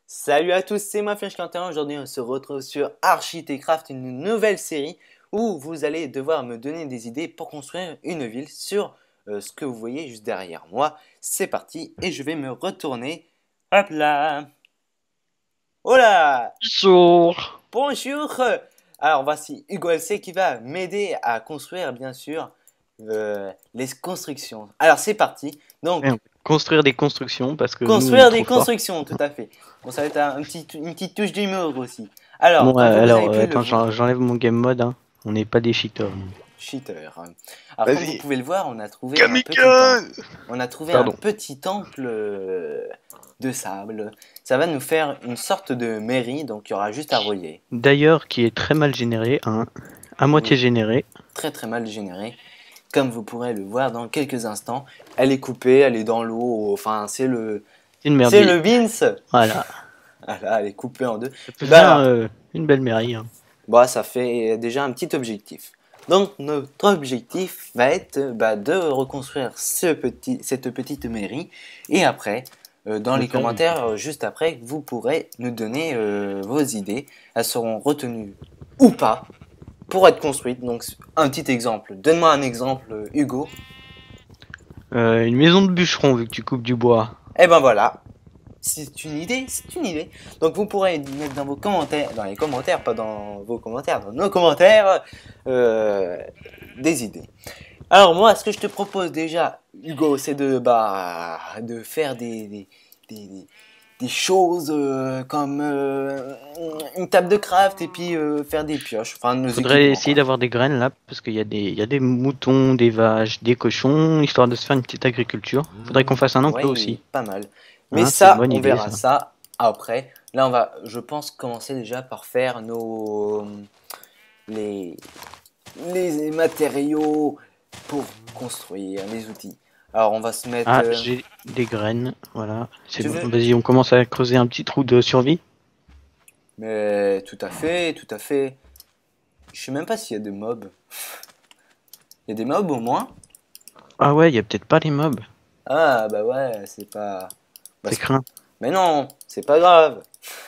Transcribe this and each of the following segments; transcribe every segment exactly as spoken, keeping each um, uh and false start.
Salut à tous, c'est moi Flash Quentin. Aujourd'hui on se retrouve sur Architectcraft, une nouvelle série où vous allez devoir me donner des idées pour construire une ville sur euh, ce que vous voyez juste derrière moi. C'est parti et je vais me retourner. Hop là. Hola. Bonjour. Bonjour. Alors voici Hugo L C qui va m'aider à construire bien sûr euh, les constructions. Alors c'est parti. Ouais, on Donc peut construire des constructions parce que nous on est construire des trop forts. constructions, tout à fait. Bon, ça va être un, un petit, une petite touche d'humour aussi. Alors, Bon, comme euh, vous avez alors pu euh, le attends, j'en- voir, j'enlève mon game mode. Hein. On n'est pas des cheaters. nous. cheater. Alors, comme vous Vas-y. pouvez le voir, on a trouvé un petit temple. Kamikaze. On a trouvé un Pardon. petit temple euh, de sable. Ça va nous faire une sorte de mairie, donc il y aura juste à relier. D'ailleurs, qui est très mal généré, hein. À moitié Oui, généré. très très mal généré. Comme vous pourrez le voir dans quelques instants, elle est coupée, elle est dans l'eau. Enfin, c'est le, C'est une c'est merveille. le beans. Voilà. Voilà, elle est coupée en deux. Ça peut Bah faire alors, euh, une belle mairie. Hein. bah, ça fait déjà un petit objectif. Donc notre objectif va être bah, de reconstruire ce petit, cette petite mairie. Et après, euh, dans De les faire une- commentaires, euh, juste après, vous pourrez nous donner euh, vos idées. Elles seront retenues ou pas pour être construites. Donc un petit exemple. Donne-moi un exemple, Hugo. Euh, une maison de bûcheron vu que tu coupes du bois. Et ben voilà. C'est une idée, c'est une idée. Donc vous pourrez mettre dans vos commentaires, dans les commentaires, pas dans vos commentaires, dans nos commentaires, euh, des idées. Alors moi, ce que je te propose déjà, Hugo, c'est de bah de faire des des, des, des choses euh, comme euh, une table de craft et puis euh, faire des pioches, enfin nos Faudrait équipements essayer quoi. d'avoir des graines là parce qu'il y a des, il y a des moutons, des vaches, des cochons, histoire de se faire une petite agriculture. Faudrait qu'on fasse un enclos aussi. Oui, pas mal. Mais Hein, c'est une ça, bonne on idée verra ça. ça après. Là, on va, je pense, commencer déjà par faire nos les les matériaux pour construire les outils. Alors, on va se mettre. Ah, euh, j'ai des graines, voilà. C'est tu bon. veux? Vas-y, on commence à creuser un petit trou de survie. Mais tout à fait, tout à fait. Je sais même pas s'il y a des mobs. Il y a des mobs au moins? Ah ouais, il y a peut-être pas les mobs. Ah bah ouais, c'est pas. Bah, C'est c'est- craint. mais non, c'est pas grave.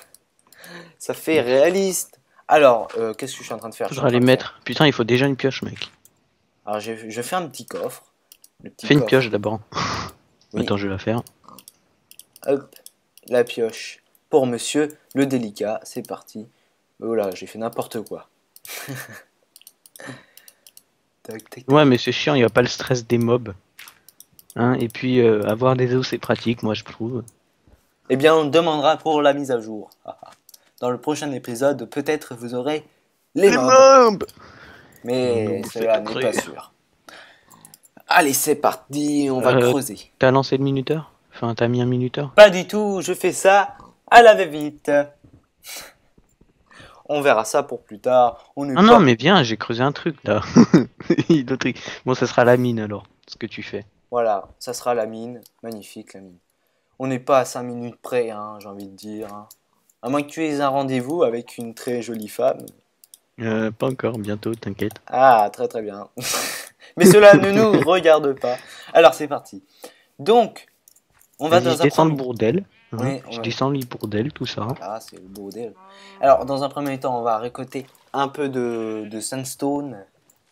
Ça fait réaliste. Alors, euh, qu'est-ce que je suis en train de faire? Je suis en Faudra train les de faire. mettre. Putain, il faut déjà une pioche, mec. Alors, je, je fais un petit coffre. Le petit Fais une coffre. pioche d'abord. Oui, Attends, je vais la faire. hop, la pioche. Pour monsieur le délicat, c'est parti. Oh là, j'ai fait n'importe quoi. Tac, tac, tac. Ouais, mais c'est chiant, il y a pas le stress des mobs. Hein, et puis, euh, avoir des os, c'est pratique, moi, je trouve. Eh bien, on demandera pour la mise à jour. Dans le prochain épisode, peut-être vous aurez les Les mobs. mobs. Ils vont nous Mais bouffer cela n'est pas après. sûr. Allez, c'est parti, on va Euh, creuser. t'as lancé le minuteur? Enfin, t'as mis un minuteur? Pas du tout, je fais ça à la va-vite. On verra ça pour plus tard. On n'est Non, non, pas. mais viens, j'ai creusé un truc, là. Le truc. Bon, ça sera la mine, alors, ce que tu fais. Voilà, ça sera la mine. Magnifique la mine. On n'est pas à cinq minutes près, hein, j'ai envie de dire. Hein. À moins que tu aies un rendez-vous avec une très jolie femme. Euh, pas encore, bientôt, t'inquiète. Ah, très très bien. Mais cela ne nous regarde pas. Alors c'est parti. Donc, on va Vas-y, je dans un descends le premier... bourdel. Hein. Oui, on Je va... descends le bourdel, tout ça. Voilà, c'est le bordel. Alors, dans un premier temps, on va récolter un peu de, de sandstone.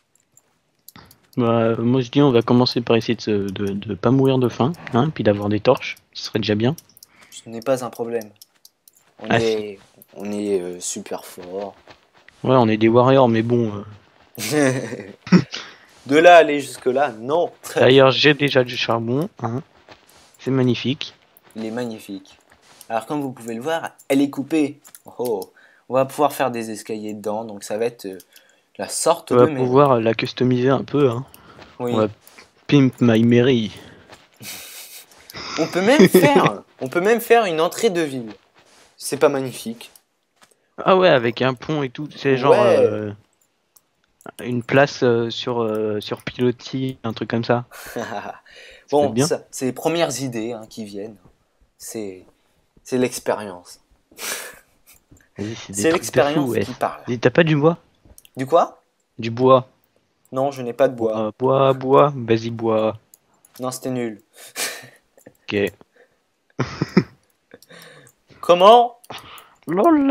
Bah, moi, je dis, on va commencer par essayer de, se- de, de pas mourir de faim, hein, puis d'avoir des torches. Ce serait déjà bien. Ce n'est pas un problème. On Ah si. est, on est euh, super fort. Ouais, on est des warriors, mais bon. euh, De là à aller jusque-là, non. Très bien. D'ailleurs, j'ai déjà du charbon, hein. C'est magnifique. Il est magnifique. Alors comme vous pouvez le voir, elle est coupée. Oh, on va pouvoir faire des escaliers dedans, donc ça va être euh, la sorte On de va mairie. pouvoir la customiser un peu, hein. Oui. On va pimp my mairie. On peut même faire, on peut même faire une entrée de ville. C'est pas magnifique. Ah ouais, avec un pont et tout. C'est genre Ouais. euh, une place euh, sur, euh, sur pilotis, un truc comme ça. Ça peut être Bon, bien. ça, c'est les premières idées hein, qui viennent. C'est, c'est l'expérience. Vas-y, c'est des C'est trucs de fou, l'expérience ouais. qui parle. Dis, t'as pas du bois? Du quoi? Du bois. Non, je n'ai pas de bois. Bois, bois, bois. Vas-y, bois. Non, c'était nul. Ok. Comment? Lol.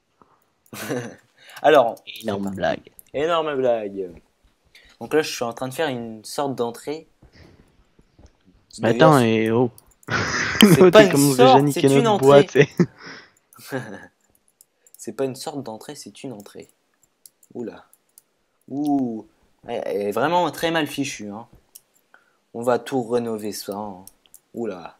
Alors, Énorme blague. énorme blague. Donc là, je suis en train de faire une sorte d'entrée. Mais attends, et oh. C'est pas T'es une commences sorte, déjà à niquer c'est une notre boîte. entrée. C'est pas une sorte d'entrée, c'est une entrée. Oula. Ouh. Elle est vraiment très mal fichue. Hein. On va tout rénover ça. Hein. Oula.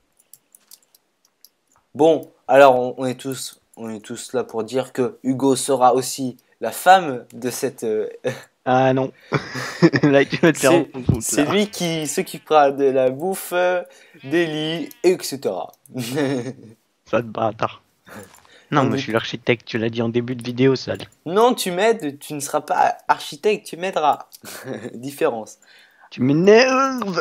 Bon, alors on, on est tous, on est tous là pour dire que Hugo sera aussi la femme de cette. Euh... Ah non. Là, tu vas te faire C'est c'est lui qui s'occupera de la bouffe, euh, des lits, et cetera. Ça te bâtard. Non, Non, moi mais- je suis l'architecte, tu l'as dit en début de vidéo, sale. Non, tu m'aides, tu ne seras pas architecte, tu m'aideras. Différence. Tu m'énerves.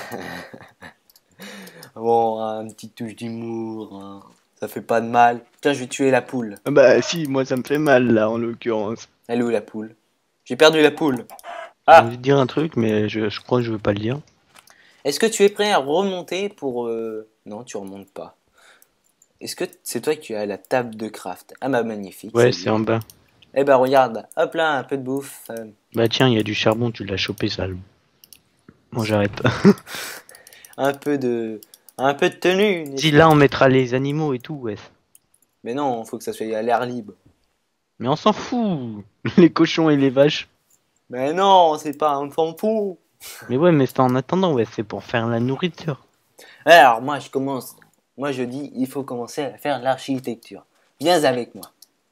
Bon, hein, une petite touche d'humour, hein. Ça fait pas de mal. Tiens, je vais tuer la poule. Bah si, moi ça me fait mal là en l'occurrence. Elle est où la poule? J'ai perdu la poule. J'ai Ah, envie de dire un truc, mais je, je crois que je veux pas le dire. est-ce que tu es prêt à remonter pour... euh, Non, tu remontes pas. Est-ce que c'est toi qui as la table de craft? Ah bah magnifique. Ouais, c'est c'est en bas. Eh bah regarde, hop là, un peu de bouffe. euh, Bah tiens, il y a du charbon, tu l'as chopé, sale. Bon, j'arrête. un peu de... Un peu de tenue. n'est-ce Si pas? là on mettra les animaux et tout, ouais. Mais non, faut que ça soit à l'air libre. Mais on s'en fout. Les cochons et les vaches. Mais non, c'est pas un tampon. Mais ouais, mais c'est en attendant, ouais, c'est pour faire la nourriture. Alors moi je commence, moi je dis il faut commencer à faire l'architecture. Viens avec moi.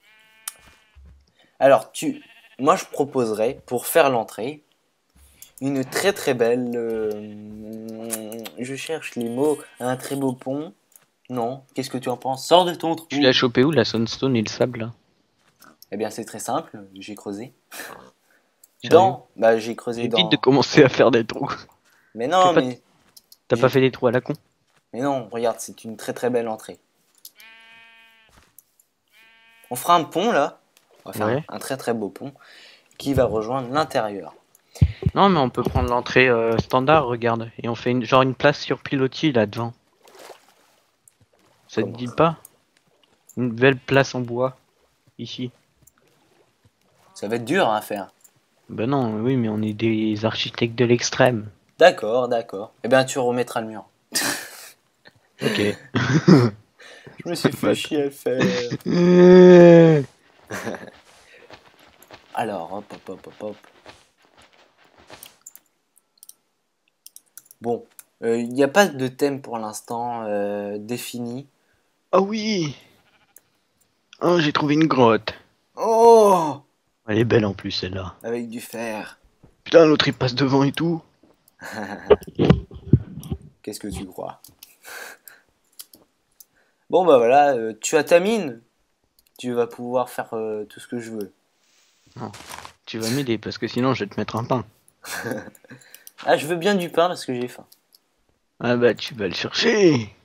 Alors tu, moi je proposerais pour faire l'entrée une très très belle, euh, je cherche les mots, un très beau pont. Non, qu'est-ce que tu en penses? Sors de ton trou. Tu l'as chopé où, la sunstone et le sable là? Eh bien c'est très simple, j'ai creusé. Sérieux? Dans, bah j'ai creusé Évite dans. de commencer à faire des trous. Mais non, Fais pas- mais, T'as J'ai- pas fait des trous à la con? mais non, regarde, c'est une très très belle entrée. On fera un pont là. On va faire Ouais. un, un très très beau pont qui va rejoindre l'intérieur. Non, mais on peut prendre l'entrée euh, standard, regarde. Et on fait une, genre une place sur pilotis là devant. Ça te Comment dit pas? Une belle place en bois. Ici. Ça va être dur à faire. Ben non, oui, mais on est des architectes de l'extrême. D'accord, d'accord. Eh bien, tu remettras le mur. Ok. Je me suis fait chier à le faire. Euh, Alors, hop, hop, hop, hop, hop. Bon, il n'y a pas de thème pour l'instant euh, défini. Ah oui. Oh, j'ai trouvé une grotte. Oh, Elle est belle en plus celle-là. avec du fer. Putain, l'autre il passe devant et tout. Qu'est-ce que tu crois? Bon, bah voilà, euh, tu as ta mine. Tu vas pouvoir faire euh, tout ce que je veux. Tu vas m'aider parce que sinon je vais te mettre un pain. Ah, je veux bien du pain parce que j'ai faim. Ah bah tu vas le chercher.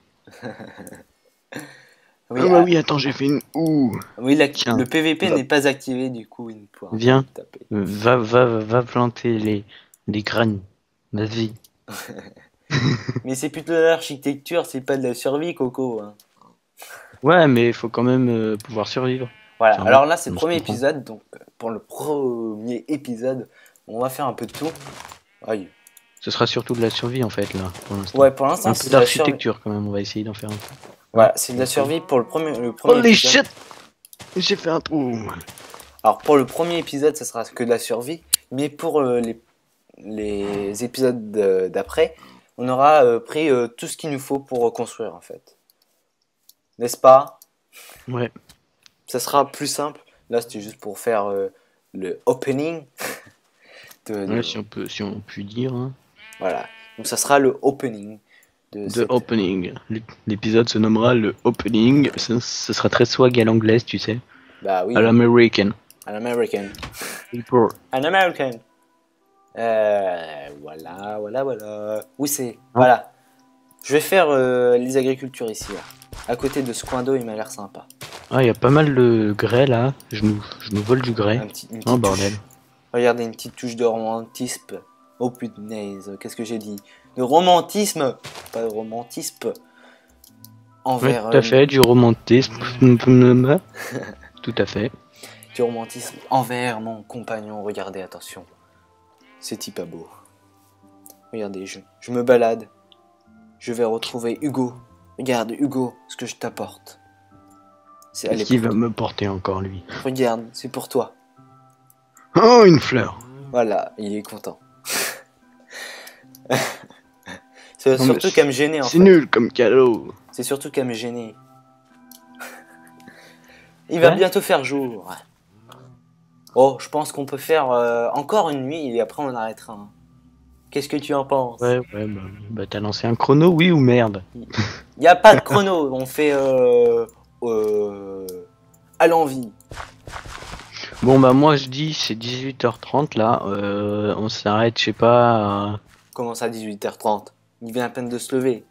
Oui, ah bah ah, oui, attends, j'ai fait une ouh. oui la- Tiens. le P V P Va. n'est pas activé, du coup, il ne pourra Viens. pas taper. Euh, Va, va, va planter les, les graines. Vas-y. Mais c'est plutôt de l'architecture, c'est pas de la survie, Coco. Hein. Ouais, mais il faut quand même euh, pouvoir survivre. Voilà, Enfin, alors là, c'est on le se premier comprend. épisode. Donc, euh, pour le premier épisode, on va faire un peu de tout. Aïe. Ce sera surtout de la survie en fait là, pour l'instant. Ouais, pour l'instant, Un c'est peu de la survie. d'architecture quand même, on va essayer d'en faire un peu. Voilà, c'est de la survie pour le premier, le premier Holy épisode. shit! J'ai fait un trou. Alors, pour le premier épisode, ça sera que de la survie. Mais pour euh, les, les épisodes de- d'après, on aura euh, pris euh, tout ce qu'il nous faut pour reconstruire, en fait. N'est-ce pas? Ouais. Ça sera plus simple. Là, c'était juste pour faire euh, le opening. de- de- Ouais, si on peut, si on peut dire. Hein. Voilà. Donc, ça sera le opening. De The cette- opening. L'ép- L'épisode se nommera le opening. Ce, ce sera très swag à l'anglaise, tu sais. Bah oui, À l'american. an American. Pour- An American. Euh, voilà, voilà, voilà. Oui, c'est. Ah. Voilà. Je vais faire euh, les agricultures ici. Là. À côté de ce coin d'eau, il m'a l'air sympa. Ah, il y a pas mal de grès là. Je nous, je nous vole du grès. Un petit, une petite Oh bordel. touche. Regardez, une petite touche de romantisme. Oh punaise, qu'est-ce que j'ai dit? De romantisme, pas de romantisme. envers... Ouais, tout à fait, du romantisme. Tout à fait. Du romantisme envers mon compagnon. Regardez, attention. C'est pas beau. Regardez, je, je me balade. Je vais retrouver Hugo. Regarde, Hugo, ce que je t'apporte. Qu'est-ce qu'il va me porter encore, lui? Regarde, c'est pour toi. Oh, une fleur. Voilà, il est content. C'est surtout qu'à me gêner, en fait. C'est nul comme cadeau. C'est surtout qu'à me gêner. Il va ouais. bientôt faire jour. Oh, je pense qu'on peut faire euh, encore une nuit et après on arrêtera. Hein. Qu'est-ce que tu en penses? Ouais, ouais, bah, bah t'as lancé un chrono, oui ou merde? Il n'y a pas de chrono, on fait euh, euh, à l'envie. Bon bah moi je dis c'est dix-huit heures trente là, euh, on s'arrête, je sais pas... À... Comment ça dix-huit heures trente? Il vient à peine de se lever.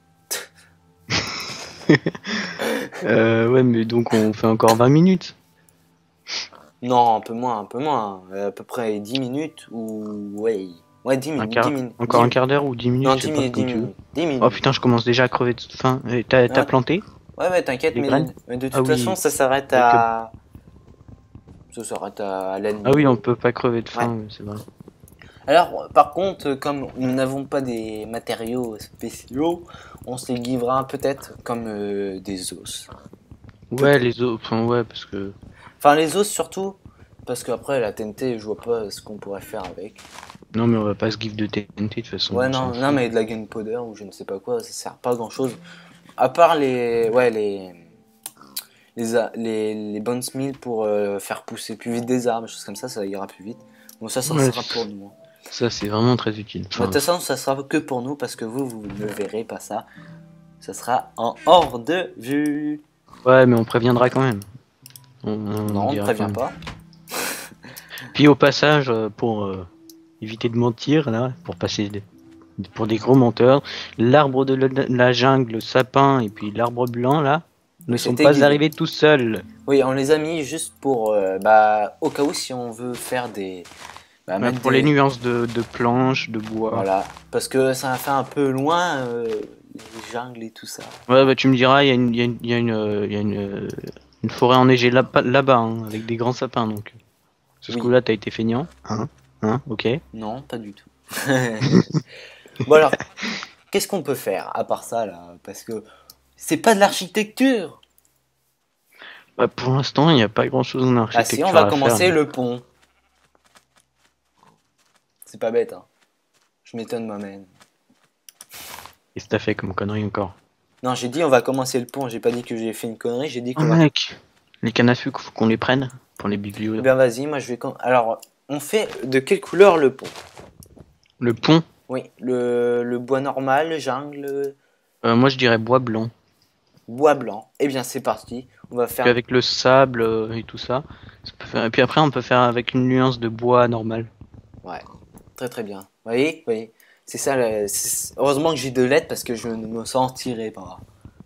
euh, ouais mais donc on fait encore vingt minutes. Non, un peu moins, un peu moins, à peu près dix minutes ou... Ouais, ouais dix minutes. Un quart... dix minutes encore dix... un quart d'heure ou dix minutes? Non, dix minutes, dix minutes, dix minutes. Oh putain, je commence déjà à crever de faim. T'as ouais. planté? Ouais, ouais, t'inquiète, mais, mais de toute ah, façon, oui. ça s'arrête à... Ça s'arrête à l'ennemi. Ah oui, on peut pas crever de faim, ouais. C'est vrai. Alors, par contre, comme nous n'avons pas des matériaux spéciaux, on se les livrera peut-être comme euh, des os. Ouais, les os, enfin ouais, parce que... Enfin, les os surtout, parce qu'après, la T N T, je vois pas ce qu'on pourrait faire avec. Non, mais on va pas se give de T N T de toute façon. Ouais, non, non, mais de la gunpowder ou je ne sais pas quoi, ça sert pas à grand chose. À part les... Ouais, les... Les, les, les bones mills pour euh, faire pousser plus vite des arbres, des choses comme ça, ça ira plus vite. Bon, ça, ça ouais, sera pour nous. Ça, c'est vraiment très utile. Enfin, de toute façon, ça sera que pour nous parce que vous, vous ne verrez pas ça. Ça sera en hors de vue. Ouais, mais on préviendra quand même. On, on non, on ne prévient pas. Puis au passage, pour euh, éviter de mentir, là, pour passer des, pour des gros menteurs, l'arbre de la, la jungle, le sapin et puis l'arbre blanc, là, ne sont pas guidé. Arrivés tout seuls. Oui, on les a mis juste pour, euh, bah, au cas où si on veut faire des... Bah, bah, pour des... les nuances de, de planches, de bois. Voilà, parce que ça a fait un peu loin, euh, les jungles et tout ça. Ouais, bah tu me diras, il y a une, y a une, y a une, y a une, une forêt enneigée là-bas, là hein, avec des grands sapins, donc... Ce oui. coup-là, t'as été feignant. Hein, hein, ok. Non, pas du tout. Bon alors, qu'est-ce qu'on peut faire à part ça, là? Parce que c'est pas de l'architecture. Bah, pour l'instant, il n'y a pas grand-chose en architecture. Ah si, on va commencer faire, le mais... pont. C'est pas bête, hein. Je m'étonne moi-même. Qu'est-ce que t'as fait comme connerie encore? Non, j'ai dit on va commencer le pont. J'ai pas dit que j'ai fait une connerie, j'ai dit qu'on oh, va... mec, les cannes à sucre, faut qu'on les prenne pour les biblios. Ben vas-y, moi je vais... Alors, on fait de quelle couleur le pont? Le pont? Oui, le, le bois normal, le jungle... Euh, moi je dirais bois blanc. Bois blanc. Eh bien c'est parti. On va faire... Puis avec le sable euh, et tout ça. ça peut faire... Et puis après on peut faire avec une nuance de bois normal. Ouais, très très bien. Vous voyez, vous voyez. C'est ça, le... heureusement que j'ai deux lettres parce que je ne me sentirai pas.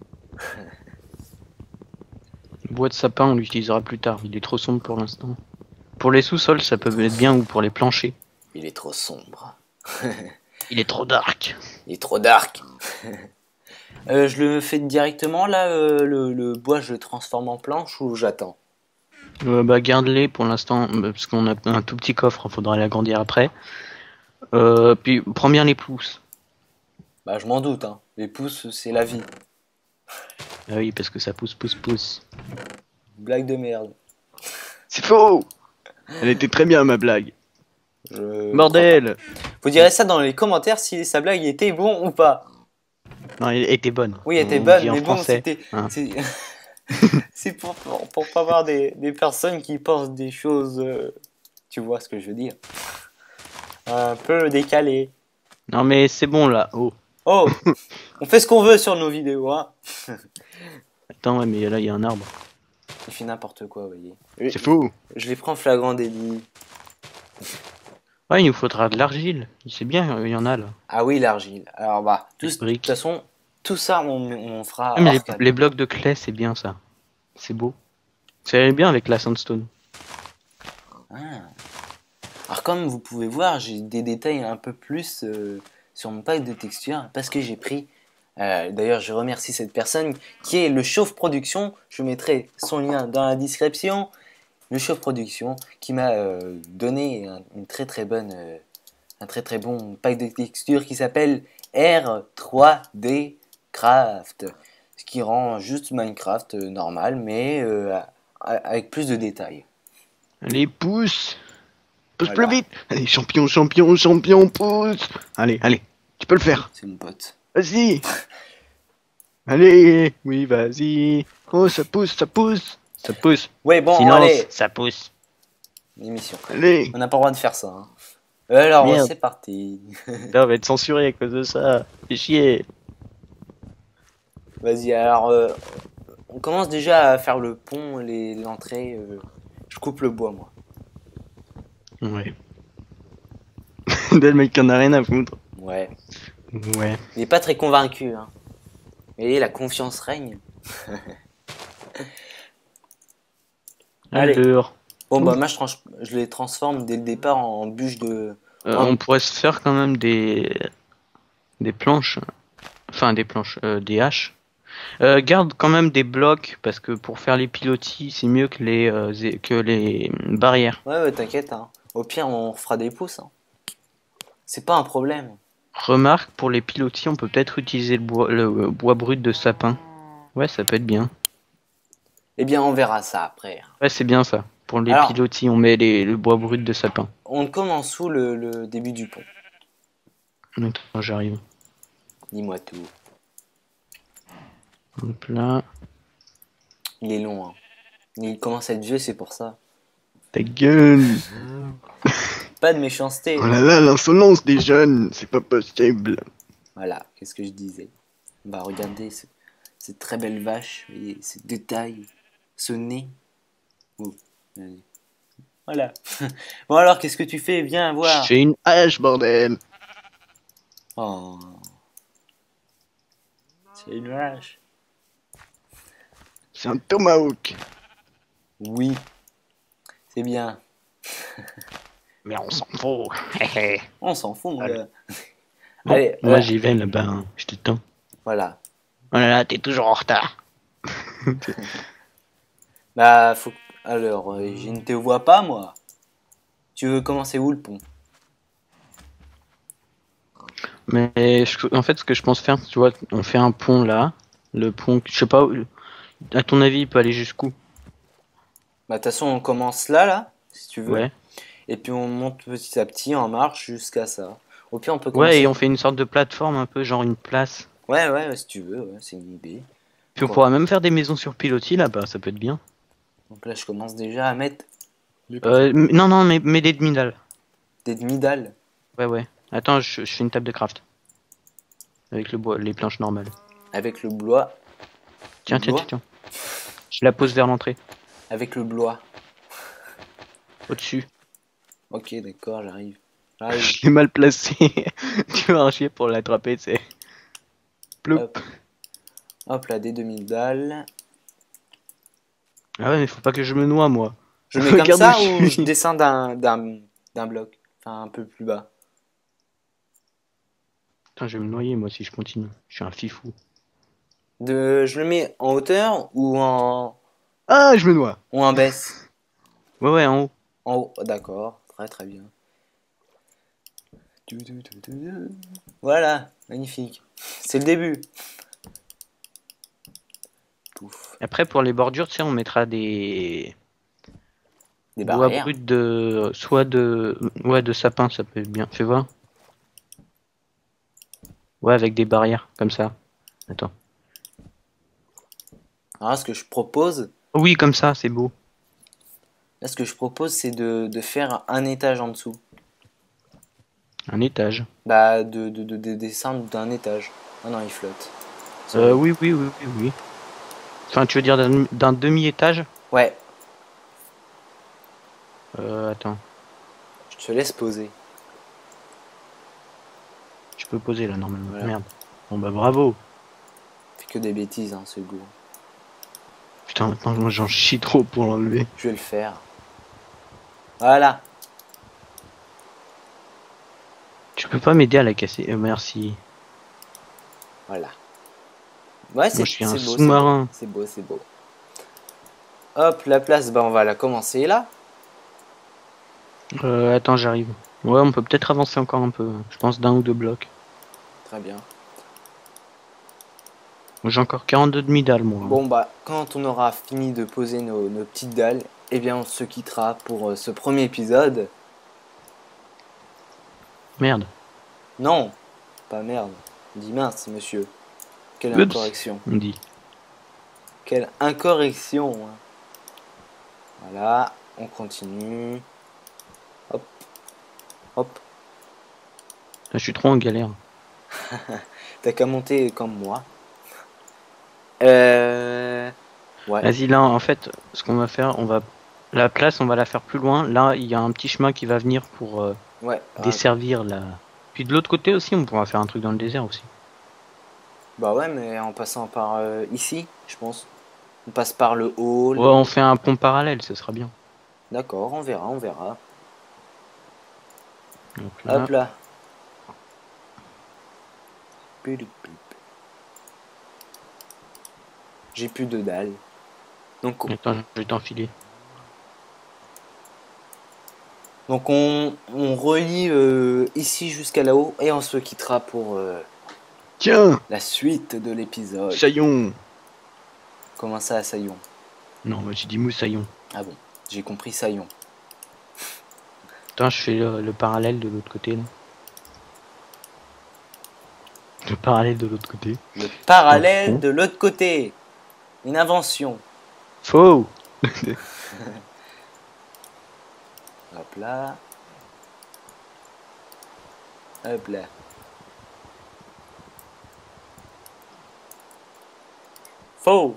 Le bois de sapin on l'utilisera plus tard, il est trop sombre pour l'instant. Pour les sous-sols ça peut être bien ou pour les planchers. Il est trop sombre. Il est trop dark. Il est trop dark. euh, je le fais directement là, euh, le, le bois je le transforme en planche ou j'attends? euh, Bah garde-les pour l'instant, parce qu'on a un tout petit coffre, il faudra l'agrandir après. Euh, puis prends bien les pousses. Bah je m'en doute, hein. Les pousses c'est la vie. Ah oui, parce que ça pousse, pousse, pousse. Blague de merde. C'est faux. Elle était très bien ma blague. Je... Bordel. Vous direz ça dans les commentaires si sa blague était bon ou pas. Non, elle était bonne. Oui, elle était On bonne, mais bon, français. c'était... Hein. C'est pour, pour, pour pas avoir des, des personnes qui pensent des choses... Euh, tu vois ce que je veux dire. Un peu décalées. Non mais c'est bon là, oh. Oh. On fait ce qu'on veut sur nos vidéos, hein. Attends, ouais, mais là il y a un arbre. Il fait n'importe quoi, vous voyez. C'est fou. Je les prends flagrant délit. Ouais, il nous faudra de l'argile. C'est bien, il y en a là. Ah oui, l'argile. Alors bah, tout, de toute façon, tout ça on, on fera... Ah, mais les, les blocs de clé, c'est bien ça. C'est beau. Ça irait bien avec la sandstone. Ah. Alors comme vous pouvez voir, j'ai des détails un peu plus euh, sur mon pack de texture parce que j'ai pris Euh, D'ailleurs, je remercie cette personne qui est le Chauve Production. Je mettrai son lien dans la description. Le Chauve Production qui m'a euh, donné un, une très très bonne, euh, un très très bon pack de textures qui s'appelle R trois D Craft, ce qui rend juste Minecraft euh, normal, mais euh, avec plus de détails. Allez, pousse. Pousse Voilà. plus vite. Allez, champion, champion, champion, pousse. Allez, allez, tu peux le faire. C'est mon pote. Vas-y. Allez, oui, vas-y. Oh, ça pousse, ça pousse. Ça pousse. Ouais, bon, Silence, allez, ça pousse. émission. Allez. On n'a pas le droit de faire ça. Hein. Alors, Merde. c'est parti. Là, on va être censuré à cause de ça. Fais chier. Vas-y, alors, euh, on commence déjà à faire le pont, les- l'entrée. Euh, je coupe le bois, moi. Ouais. Le mec en a rien à foutre. Ouais. Ouais. Il n'est pas très convaincu. Hein. Et la confiance règne. Allez. Alors, Bon, bah, moi, je, tranche- je les transforme dès le départ en bûche de. euh, en- on pourrait se faire quand même des des planches. Enfin, des planches, euh, des haches. Euh, garde quand même des blocs parce que pour faire les pilotis, c'est mieux que les euh, zé- que les barrières. Ouais, ouais, t'inquiète. Hein. Au pire, on fera des pouces. Hein. C'est pas un problème. Remarque, pour les pilotis, on peut peut-être utiliser le bois, le euh, bois brut de sapin. Ouais, ça peut être bien. Eh bien, on verra ça après. Ouais, c'est bien ça. Pour les Alors- pilotis, on met les, le bois brut de sapin. On commence où le, le début du pont? Attends, j'arrive. Dis-moi tout. Hop là. Il est long. Hein. Il commence à être vieux, c'est pour ça. Ta gueule. Pas de méchanceté. Oh là là, l'insolence des jeunes, c'est pas possible. Voilà, qu'est-ce que je disais. Bah regardez ce- cette très belle vache, vous voyez, ces détails, ce nez. Oh, allez. Voilà. Bon alors, qu'est-ce que tu fais? Viens voir. Je fais une hache, bordel. Oh. C'est une vache. C'est un tomahawk. Oui. C'est bien. Mais on s'en fout. On s'en fout, mon Allez. gars. Bon, Allez, moi euh, j'y vais là-bas, hein. Je t'attends. voilà. Oh là là, t'es toujours en retard. Bah, faut... Alors, euh, je ne te vois pas, moi. Tu veux commencer où, le pont? Mais je- en fait, ce que je pense faire, tu vois, on fait un pont là. Le pont, je sais pas, où- à ton avis, il peut aller jusqu'où? Bah, de toute façon, on commence là, là, si tu veux. Ouais. Et puis, on monte petit à petit en marche jusqu'à ça. Au pire, on peut commencer... Ouais, et on fait une sorte de plateforme un peu, genre une place. Ouais, ouais, ouais, si tu veux, ouais, c'est une idée. Puis on Quoi. pourra même faire des maisons sur pilotis là-bas, ça peut être bien. Donc là, je commence déjà à mettre Euh, m- non, non, mais, mais des demi-dalles. des demi-dalles. Ouais, ouais. Attends, je, je fais une table de craft. Avec le bois, les planches normales. Avec le bois. Tiens, Le tiens, bois tiens, tiens. Je la pose vers l'entrée. Avec le bois. Au-dessus. Ok, d'accord, j'arrive. J'arrive. Je l'ai mal placé. Tu vas en chier pour l'attraper, c'est. Ploup. Hop. Hop là, des demi-dalles. Ah ouais, mais faut pas que je me noie, moi. Je mets comme Regarde ça où je ou suis. je descends d'un, d'un, d'un bloc? Enfin, un peu plus bas. Putain, je vais me noyer, moi, si je continue. Je suis un fifou. De, je le mets en hauteur ou en, Ah, je me noie. ou en baisse? Ouais, ouais, en haut. En haut, d'accord, très très bien. Voilà, magnifique. C'est le début. Pouf. Après, pour les bordures, tu sais, on mettra des. Des bois barrières. bruts de. Soit de. Ouais, de sapin, ça peut être bien. Fais voir. Ouais, avec des barrières, comme ça. Attends. Alors, ce que je propose, Oui, comme ça, c'est beau. là, ce que je propose, c'est de, de faire un étage en dessous. Un étage. Bah, de, de, de, de descendre d'un étage. Ah non, il flotte. Euh, oui, oui, oui, oui, oui. Enfin, tu veux dire d'un d'un demi-étage? Ouais, Euh, attends. je te laisse poser. Je peux poser là, normalement. Voilà. Merde. Bon, bah, bravo. Fait que des bêtises, hein, ce goût. Putain, maintenant, moi, j'en chie trop pour l'enlever. Je vais le faire. Voilà. Tu peux pas m'aider à la casser? Euh, merci. Voilà. Ouais, c'est Moi, je suis un c'est beau, sous-marin. c'est beau, c'est beau. Hop, la place, bah on va la commencer là. Euh, attends, j'arrive. Ouais, on peut peut-être avancer encore un peu. Je pense d'un ou deux blocs. Très bien. J'ai encore quarante-deux demi-dalles, moi. Bon bah, quand on aura fini de poser nos, nos petites dalles, eh bien on se quittera pour euh, ce premier épisode. Merde. Non, pas merde. On dit mince, monsieur. Quelle Oups, incorrection. on dit. Quelle incorrection. Hein. Voilà, on continue. Hop. Hop. Là, je suis trop en galère. T'as qu'à monter comme moi. Euh... Ouais. Vas-y, là, en fait, ce qu'on va faire, on va... La place, on va la faire plus loin. Là, il y a un petit chemin qui va venir pour euh, Ouais. desservir la... Puis de l'autre côté aussi, on pourra faire un truc dans le désert aussi. Bah ouais, mais en passant par euh, ici, je pense. On passe par le hall. Ouais, on fait un pont parallèle, ce sera bien. D'accord, on verra, on verra. Donc là, Hop là. J'ai plus de dalles. Donc, attends, je vais t'enfiler. donc on, on relie euh, ici jusqu'à là-haut et on se quittera pour euh, Tiens, la suite de l'épisode. Saillon. Comment ça, Saillon? Non, moi j'ai dit moussaillon. Ah bon, j'ai compris Saillon. Attends, je fais le, le parallèle de l'autre côté, là. Le parallèle de l'autre côté. Le parallèle de l'autre côté. Une invention. Faux. Hop là. Hop là. Faux.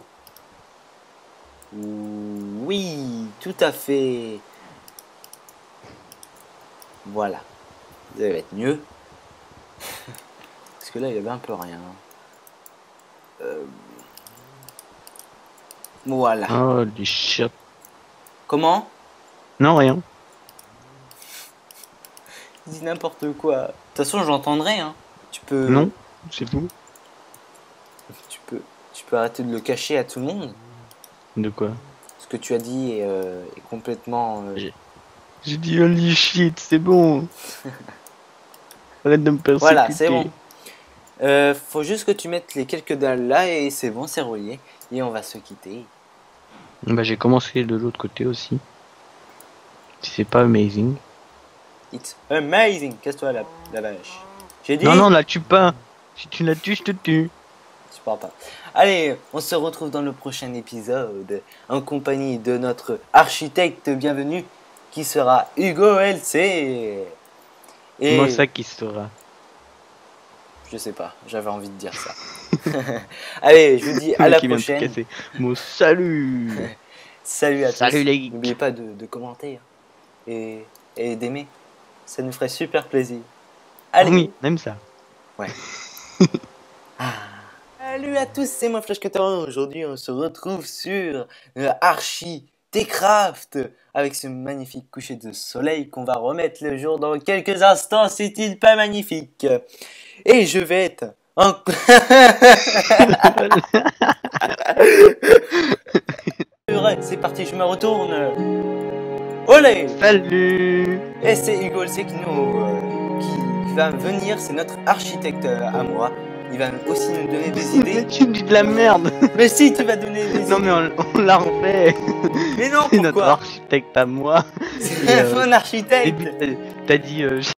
Oui, tout à fait. Voilà. Ça va être mieux. Parce que là, il y avait un peu rien. Euh... Voilà. Oh, les chiottes. Comment? Non, rien. Dis n'importe quoi. De toute façon, j'entendrai. Hein. Tu peux. Non, c'est vous. Tu peux. Tu peux arrêter de le cacher à tout le monde. De quoi? Ce que tu as dit est, euh, est complètement. Euh... J'ai J'ai dit holy shit, c'est bon. Arrête de me persécuter. Voilà, c'est bon. Euh, faut juste que tu mettes les quelques dalles là et c'est bon, c'est relié. Et on va se quitter. Bah, j'ai commencé de l'autre côté aussi. C'est pas amazing. It's amazing. Casse-toi la, la vache. J'ai dit. Non, non, la tue pas. Si tu la tues, je te tue. Tu parles pas. Allez, on se retrouve dans le prochain épisode en compagnie de notre architecte bienvenu qui sera Hugo L C. Et Moi, ça qui sera. je sais pas, j'avais envie de dire ça. Allez, je vous dis à la Qui vient de te prochaine. casser. Mon salut. Salut à Salut tous. les geeks. N'oubliez pas de, de commenter et, et d'aimer. Ça nous ferait super plaisir. Allez. Oui, même ça. Ouais. Ah. Salut à tous, c'est moi Flash Cutter. Aujourd'hui, on se retrouve sur euh, Archie Techcraft avec ce magnifique coucher de soleil qu'on va remettre le jour dans quelques instants. C'est-il pas magnifique? Et je vais être en... C'est parti, je me retourne. Olé! Salut. Et c'est Hugo L C qui nous euh, qui, qui va venir, c'est notre architecte euh, à moi. Il va aussi nous donner des idées. Tu me dis de la merde. Mais si, tu vas donner des Non idées. mais on, on l'a refait. Mais non, C'est notre pourquoi? architecte à moi. C'est euh, mon Et architecte. puis t'as- t'as dit euh,